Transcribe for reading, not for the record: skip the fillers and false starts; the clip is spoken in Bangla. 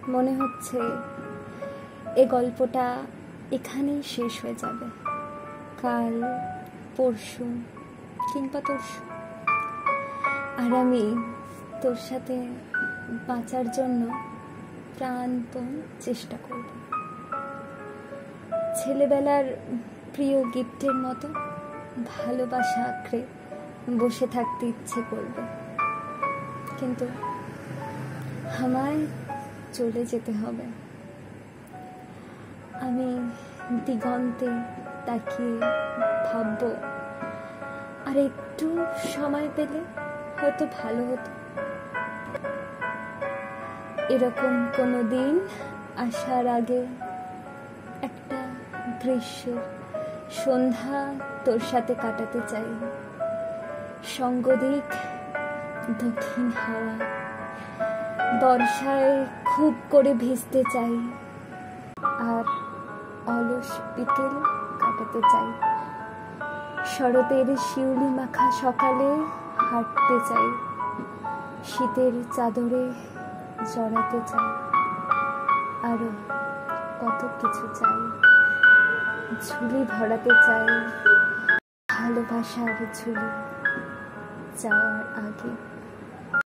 মনে হচ্ছে এ গল্পটা এখানেই শেষ হয়ে যাবে, কাল পরশু কিংবা তরশু। আর আমি তোর সাথে বাঁচার জন্য প্রাণপণ চেষ্টা করব। ছেলেবেলার প্রিয় গিফটের মতো ভালোবাসা আঁকড়ে বসে থাকতে ইচ্ছে করবে, কিন্তু আমায় চলে যেতে হবে। আমি দিগন্তে তাকিয়ে ভাবব, আর একটু সময় পেলে হয়তো ভালো হতো। এরকম কোনো দিন আসার আগে একটা গ্রীষ্মের সন্ধ্যা তোর সাথে কাটাতে চাই। সঙ্গ দিক দক্ষিণ হাওয়া, বর্ষায় খুব করে ভিজতে চাই, আর অলস বিকেল কাটাতে চাই। শরতের শিউলি মাখা সকালে হাঁটতে চাই, শীতের চাদরে জড়াতে চাই, আরো কত কিছু চাই। ঝুলি ভরাতে চাই, ভালোবাসার ঝুলি যাওয়ার আগে।